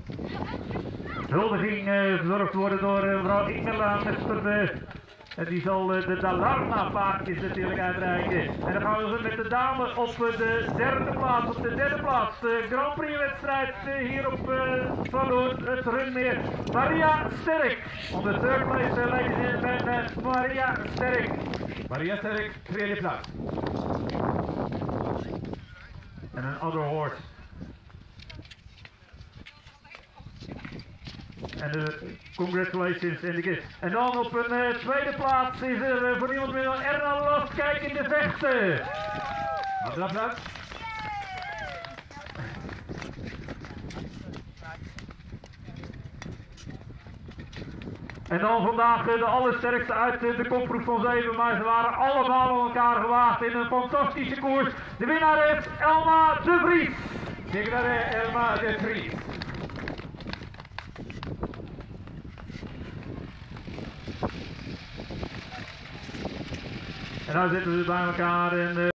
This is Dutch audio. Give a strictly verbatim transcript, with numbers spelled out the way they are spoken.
Huldiging uh, verzorgd worden door uh, mevrouw Ingela Mester. En die zal uh, de Dalarna-paardjes natuurlijk uitreiken. En dan gaan we met de dame op uh, de derde plaats. Op de derde plaats. De Grand Prix wedstrijd uh, hier op uh, Zwolle, het Runmeer. Maria Sterk. On the third place, uh, ladies and gentlemen, Maria Sterk. Maria Sterk, tweede plaats. En een other horse. En uh, congratulations in de gift. En dan op een uh, tweede plaats is er uh, voor niemand meer dan Erna Last. Kijk in de vechten. Andere plaats. En dan vandaag uh, de allersterkste uit uh, de kopgroep van zeven, maar ze waren allemaal aan elkaar gewaagd in een fantastische koers. De winnaar is Elma de Vries. Signare Elma de Vries. En nou zitten we bij elkaar en uh,